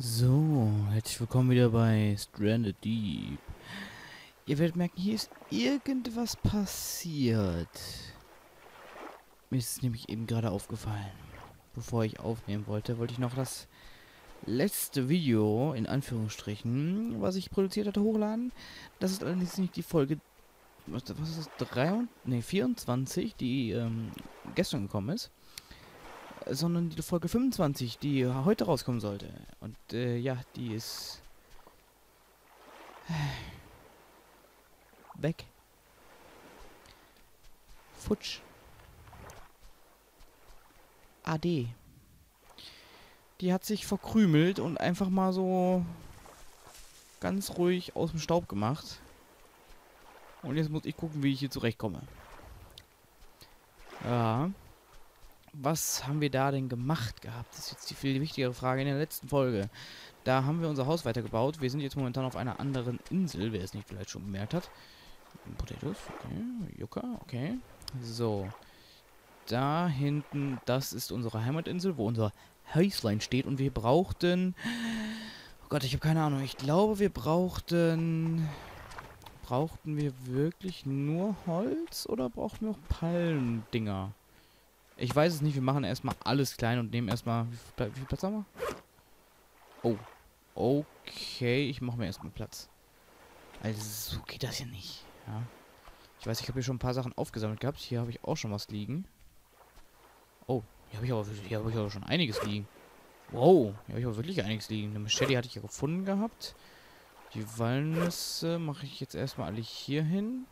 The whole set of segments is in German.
So, herzlich willkommen wieder bei Stranded Deep. Ihr werdet merken, hier ist irgendwas passiert. Mir ist es nämlich eben gerade aufgefallen. Bevor ich aufnehmen wollte, wollte ich noch das letzte Video, in Anführungsstrichen, was ich produziert hatte, hochladen. Das ist allerdings nicht die Folge, was ist das, 24, die gestern gekommen ist. Sondern die Folge 25, die heute rauskommen sollte. Und ja, die ist weg. Futsch. AD. Die hat sich verkrümelt und einfach mal so ganz ruhig aus dem Staub gemacht. Und jetzt muss ich gucken, wie ich hier zurechtkomme. Ja. Was haben wir da denn gemacht gehabt? Das ist jetzt die viel wichtigere Frage in der letzten Folge. Da haben wir unser Haus weitergebaut. Wir sind jetzt momentan auf einer anderen Insel, wer es nicht vielleicht schon bemerkt hat. Potatoes, okay. Yucca, okay. So. Da hinten, das ist unsere Heimatinsel, wo unser Häuslein steht. Und wir brauchten... Oh Gott, ich habe keine Ahnung. Ich glaube, wir brauchten... Brauchten wir wirklich nur Holz oder brauchten wir auch Palmdinger? Ich weiß es nicht. Wir machen erstmal alles klein und nehmen erstmal... Wie viel Platz haben wir? Oh. Okay, ich mache mir erstmal Platz. Also, so geht das ja nicht. Ja. Ich weiß, ich habe hier schon ein paar Sachen aufgesammelt gehabt. Hier habe ich auch schon was liegen. Oh, hier habe ich aber schon einiges liegen. Wow, hier habe ich aber wirklich einiges liegen. Eine Machete hatte ich ja gefunden gehabt. Die Walnüsse mache ich jetzt erstmal alle hier hin.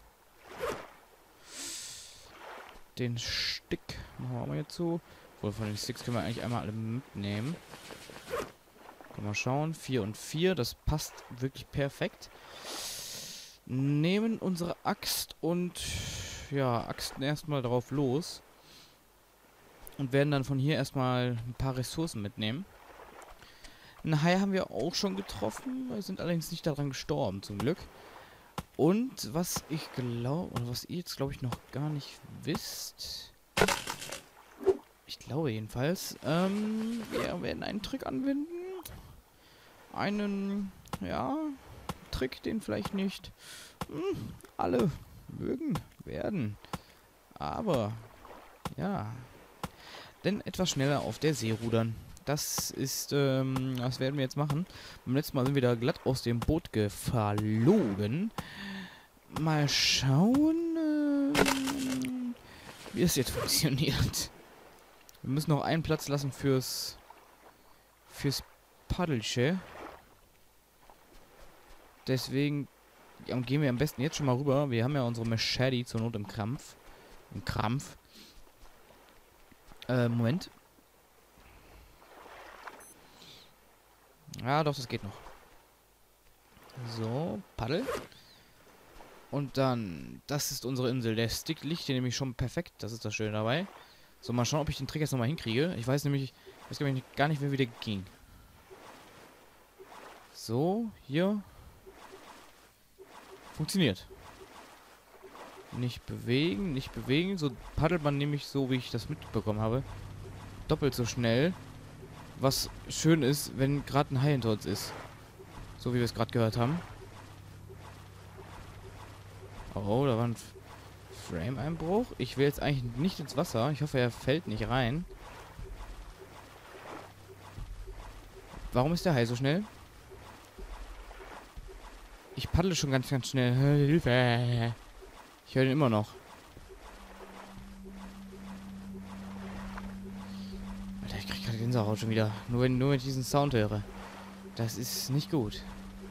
Den Stick machen wir auch mal hier zu. Obwohl, von den Sticks können wir eigentlich einmal alle mitnehmen. Können wir schauen. 4 und 4, das passt wirklich perfekt. Nehmen unsere Axt und ja, Axten erstmal drauf los. Und werden dann von hier erstmal ein paar Ressourcen mitnehmen. Einen Hai haben wir auch schon getroffen. Wir sind allerdings nicht daran gestorben, zum Glück. Und was ich glaube, oder was ihr jetzt glaube ich noch gar nicht wisst. Ich glaube jedenfalls, wir werden einen Trick anwenden. Einen, ja, Trick, den vielleicht nicht alle mögen werden. Aber, ja, denn etwas schneller auf der See rudern. Das ist, das werden wir jetzt machen. Beim letzten Mal sind wir da glatt aus dem Boot geflogen. Mal schauen, wie es jetzt funktioniert. Wir müssen noch einen Platz lassen fürs Paddelsche. Deswegen gehen wir am besten jetzt schon mal rüber. Wir haben ja unsere Machete zur Not im Krampf. Moment. Ja, doch, das geht noch. So, Paddel. Und dann, das ist unsere Insel. Der Stick liegt hier nämlich schon perfekt. Das ist das Schöne dabei. So, mal schauen, ob ich den Trick jetzt nochmal hinkriege. Ich weiß nämlich, gar nicht mehr, wie der ging. So, hier. Funktioniert. Nicht bewegen, nicht bewegen. So paddelt man nämlich so, wie ich das mitbekommen habe. Doppelt so schnell. Was schön ist, wenn gerade ein Hai hinter uns ist. So wie wir es gerade gehört haben. Oh, da war ein Frame-Einbruch. Ich will jetzt eigentlich nicht ins Wasser. Ich hoffe, er fällt nicht rein. Warum ist der Hai so schnell? Ich paddle schon ganz, ganz schnell. Hilfe! Ich höre ihn immer noch. Alter, ich krieg gerade Gänsehaut schon wieder. Nur wenn ich diesen Sound höre. Das ist nicht gut.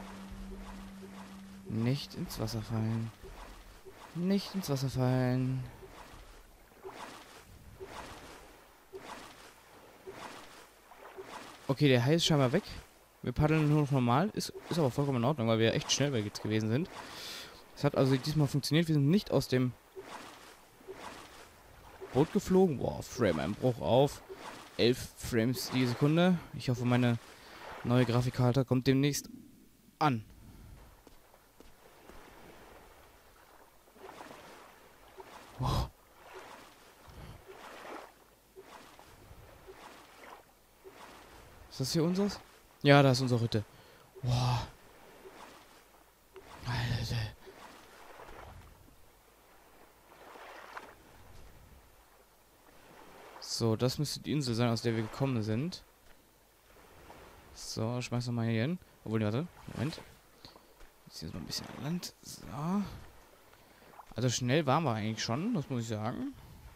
Nicht ins Wasser fallen. Nicht ins Wasser fallen. Okay, der Hai ist scheinbar weg. Wir paddeln nur noch normal. Ist aber vollkommen in Ordnung, weil wir echt schnell weg jetzt gewesen sind. Es hat also diesmal funktioniert. Wir sind nicht aus dem Boot geflogen. Boah, Frame-Einbruch auf. 11 Frames die Sekunde. Ich hoffe, meine neue Grafikkarte kommt demnächst an. Wow. Ist das hier unseres? Ja, da ist unsere Hütte. Boah. Alter. So, das müsste die Insel sein, aus der wir gekommen sind. So, schmeißen wir mal hier hin. Obwohl, warte. Moment. Jetzt hier so ein bisschen an Land. So. Also schnell waren wir eigentlich schon, das muss ich sagen.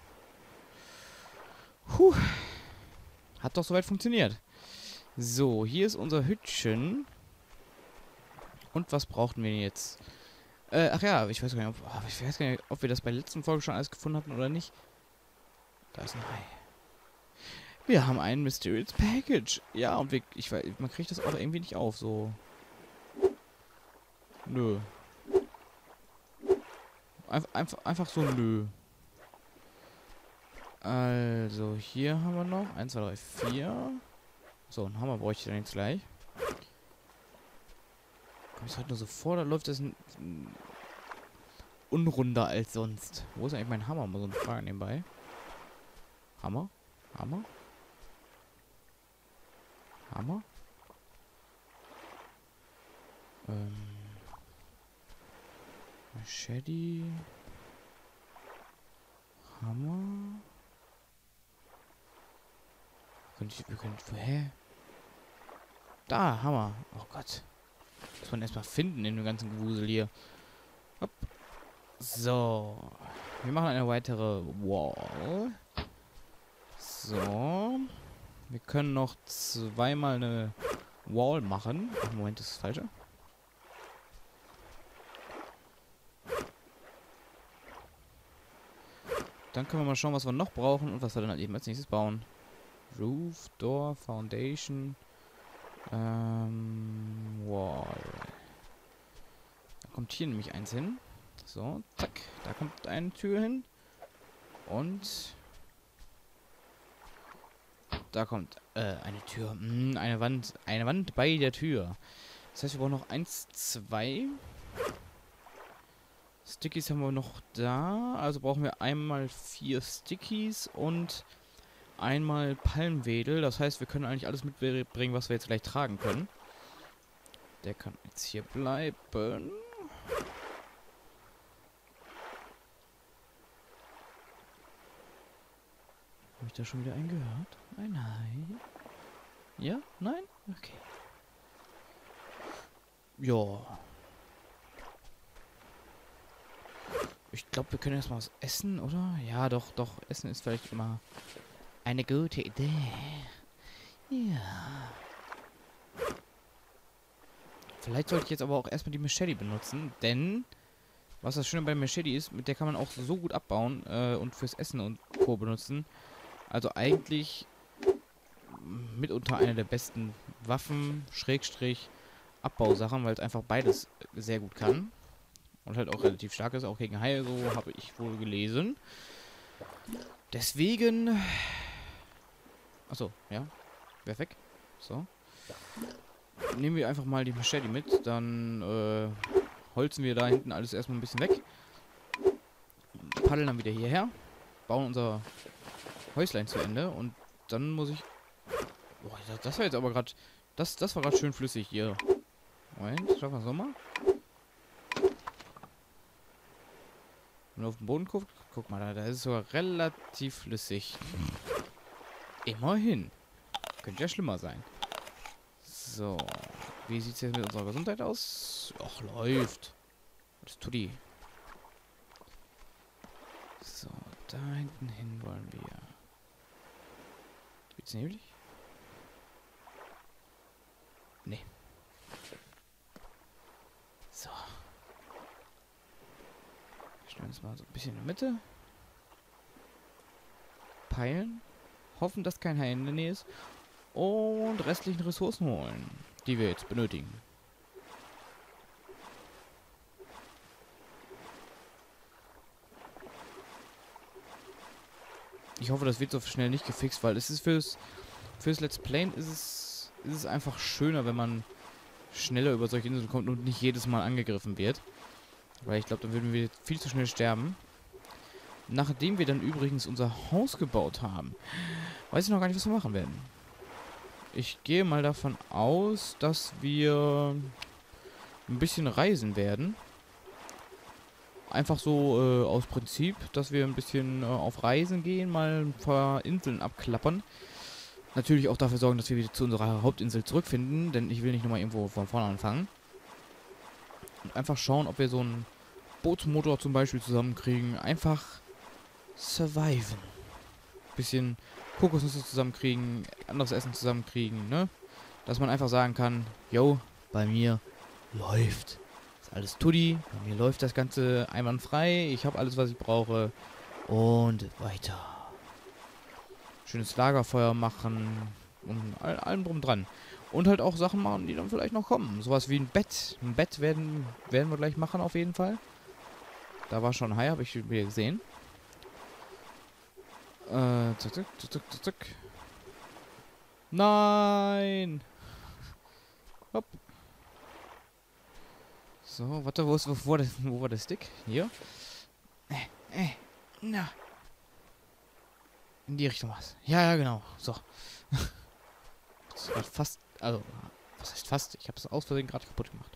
Puh. Hat doch soweit funktioniert. So, hier ist unser Hütchen. Und was brauchten wir jetzt? Ach ja, ich weiß gar nicht, ob wir das bei der letzten Folge schon alles gefunden hatten oder nicht. Da ist ein Ei. Wir haben ein Mysterious Package. Ja, und man kriegt das auch irgendwie nicht auf, so. Nö. Einfach so nö. Also, hier haben wir noch 1, 2, 3, 4. So, einen Hammer bräuchte ich dann jetzt gleich. Komm ich halt nur so vor, da läuft das unrunder als sonst. Wo ist eigentlich mein Hammer? Mal so eine Frage nebenbei. Hammer? Hammer? Hammer? Machete. Hammer. Hä? Da, Hammer. Oh Gott. Muss man erstmal finden in dem ganzen Gewusel hier. Hopp. So. Wir machen eine weitere Wall. So. Wir können noch zweimal eine Wall machen. Ach, Moment, das ist das Falsche. Dann können wir mal schauen, was wir noch brauchen und was wir dann halt eben als nächstes bauen. Roof, Door, Foundation, Wall. Da kommt hier nämlich eins hin. So, zack. Da kommt eine Tür hin. Und da kommt eine Tür. Eine Wand. Eine Wand bei der Tür. Das heißt, wir brauchen noch 1, 2. Stickies haben wir noch da. Also brauchen wir einmal 4 Stickies und einmal Palmwedel. Das heißt, wir können eigentlich alles mitbringen, was wir jetzt gleich tragen können. Der kann jetzt hier bleiben. Habe ich da schon wieder einen gehört? Ein Hai? Ja? Nein? Okay. Ja. Ich glaube, wir können erstmal was essen, oder? Ja, doch. Essen ist vielleicht immer eine gute Idee. Ja. Vielleicht sollte ich jetzt aber auch erstmal die Machete benutzen, denn was das Schöne bei Machete ist, mit der kann man auch so gut abbauen und fürs Essen und Co. benutzen. Also eigentlich mitunter eine der besten Waffen, Schrägstrich, Abbausachen, weil es einfach beides sehr gut kann. Und halt auch relativ stark ist, auch gegen Haie, so habe ich wohl gelesen. Deswegen... Achso, ja. Wäre weg. So. Nehmen wir einfach mal die Machete mit, dann holzen wir da hinten alles erstmal ein bisschen weg. Paddeln dann wieder hierher. Bauen unser Häuslein zu Ende und dann muss ich... Boah, das war jetzt aber gerade... Das war gerade schön flüssig hier. Moment, schaffen wir es nochmal. Wenn du auf den Boden guckst, guck mal, da ist es sogar relativ flüssig. Immerhin. Könnte ja schlimmer sein. So. Wie sieht es jetzt mit unserer Gesundheit aus? Ach, läuft. Das tut die. So, da hinten hin wollen wir. Wird's neblig? Nee. So. Stellen uns mal so ein bisschen in der Mitte. Peilen. Hoffen, dass kein Hai in der Nähe ist. Und restlichen Ressourcen holen, die wir jetzt benötigen. Ich hoffe, das wird so schnell nicht gefixt, weil es ist fürs Let's Playen ist es einfach schöner, wenn man schneller über solche Inseln kommt und nicht jedes Mal angegriffen wird. Weil ich glaube, dann würden wir viel zu schnell sterben. Nachdem wir dann übrigens unser Haus gebaut haben, weiß ich noch gar nicht, was wir machen werden. Ich gehe mal davon aus, dass wir ein bisschen reisen werden. Einfach so aus Prinzip, dass wir ein bisschen auf Reisen gehen, mal ein paar Inseln abklappern. Natürlich auch dafür sorgen, dass wir wieder zu unserer Hauptinsel zurückfinden, denn ich will nicht nochmal irgendwo von vorne anfangen. Und einfach schauen, ob wir so einen Bootsmotor zum Beispiel zusammenkriegen. Einfach surviven. Bisschen Kokosnüsse zusammenkriegen, anderes Essen zusammenkriegen, ne? Dass man einfach sagen kann, yo, bei mir läuft. Ist alles Tutti, bei mir läuft das Ganze einwandfrei, ich habe alles, was ich brauche. Und weiter. Schönes Lagerfeuer machen und allem drum dran. Und halt auch Sachen machen, die dann vielleicht noch kommen. Sowas wie ein Bett. Ein Bett werden wir gleich machen auf jeden Fall. Da war schon ein Hai, habe ich wieder gesehen. Zack, zack, zack, zack, zack. Nein! Hopp. So, warte, wo war der Stick? Hier. Na. In die Richtung was. Ja, ja, genau. So. Das war fast, also, was heißt fast? Ich habe es aus Versehen gerade kaputt gemacht.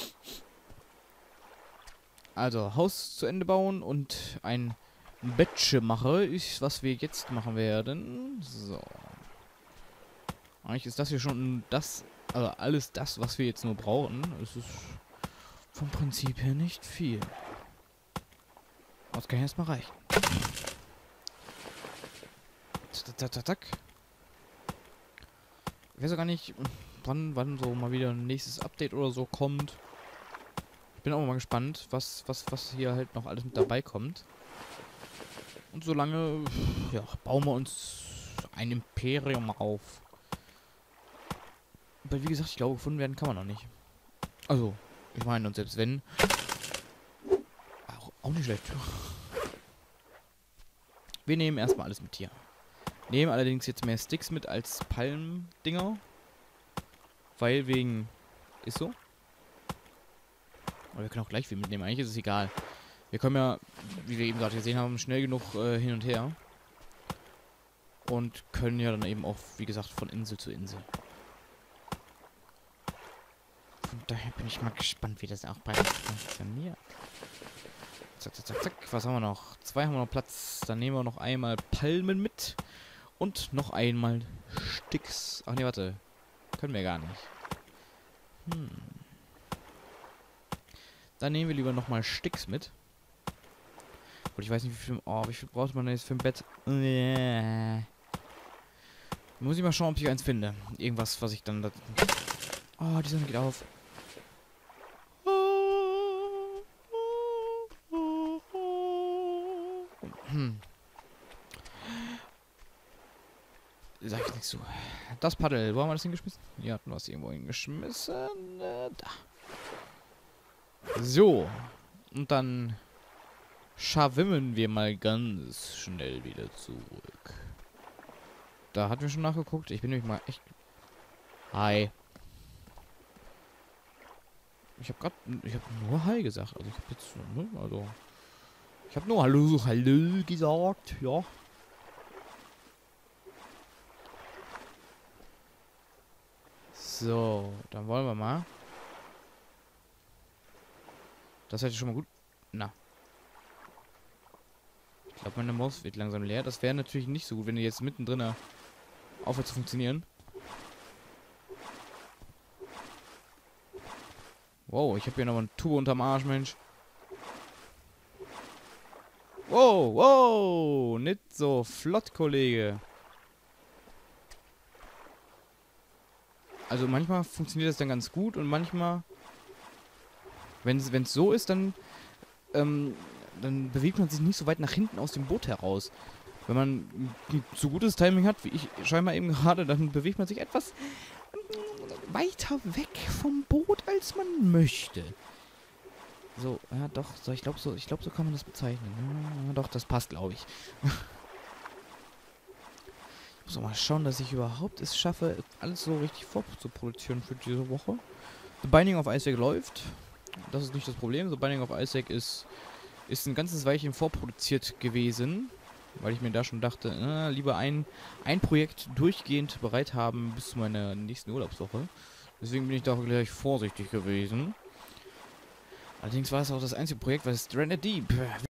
Also, Haus zu Ende bauen und ein Bettchen mache ist, was wir jetzt machen werden. So. Eigentlich ist das hier schon das, also alles das, was wir jetzt nur brauchen. Es ist vom Prinzip her nicht viel. Aber das kann ja erstmal reichen. Zack, zack, zack. Ich weiß auch gar nicht, wann so mal wieder ein nächstes Update oder so kommt. Ich bin auch mal gespannt, was hier halt noch alles mit dabei kommt. Und solange, ja, bauen wir uns ein Imperium auf. Weil wie gesagt, ich glaube, gefunden werden kann man noch nicht. Also, ich meine, und selbst wenn, auch nicht schlecht. Wir nehmen erstmal alles mit hier. Nehmen allerdings jetzt mehr Sticks mit als Palmdinger. Weil wegen... Ist so. Aber wir können auch gleich viel mitnehmen. Eigentlich ist es egal. Wir kommen ja, wie wir eben gerade gesehen haben, schnell genug hin und her. Und können ja dann eben auch, wie gesagt, von Insel zu Insel. Von daher bin ich mal gespannt, wie das auch bei uns funktioniert. Zack, zack, zack, zack. Was haben wir noch? 2 haben wir noch Platz. Dann nehmen wir noch einmal Palmen mit. Und noch einmal Sticks. Ach nee, warte. Können wir gar nicht. Dann nehmen wir lieber nochmal Sticks mit. Und ich weiß nicht, wie viel braucht man denn jetzt für ein Bett? Muss ich mal schauen, ob ich eins finde. Irgendwas, was ich dann... Oh, die Sonne geht auf. Sag ich nichts zu. Das Paddel, wo haben wir das hingeschmissen? Hier hatten wir es irgendwo hingeschmissen. Da. So. Und dann schwimmen wir mal ganz schnell wieder zurück. Da hatten wir schon nachgeguckt. Ich bin nämlich mal echt... Hi. Ich habe nur Hi gesagt. Also ich habe jetzt... Ne, also... Ich habe nur Hallo gesagt. Ja. So, dann wollen wir mal. Das hätte schon mal gut... Na. Ich glaube, meine Maus wird langsam leer. Das wäre natürlich nicht so gut, wenn die jetzt mittendrin aufhört zu funktionieren. Wow, ich habe hier noch ein Tubo unterm Arsch, Mensch. Wow, wow, nicht so flott, Kollege. Also manchmal funktioniert das dann ganz gut und manchmal, wenn es so ist, dann bewegt man sich nicht so weit nach hinten aus dem Boot heraus. Wenn man ein so gutes Timing hat, wie ich scheinbar eben gerade, dann bewegt man sich etwas weiter weg vom Boot, als man möchte. So, ja doch, so, ich glaube, so kann man das bezeichnen. Ja, doch, das passt, glaube ich. Ich muss auch mal schauen, dass ich überhaupt es schaffe, alles so richtig vorzuproduzieren für diese Woche. The Binding of Isaac läuft. Das ist nicht das Problem. The Binding of Isaac ist ein ganzes Weilchen vorproduziert gewesen. weil ich mir da schon dachte, lieber ein Projekt durchgehend bereit haben bis zu meiner nächsten Urlaubswoche. Deswegen bin ich da gleich vorsichtig gewesen. Allerdings war es auch das einzige Projekt, was Stranded Deep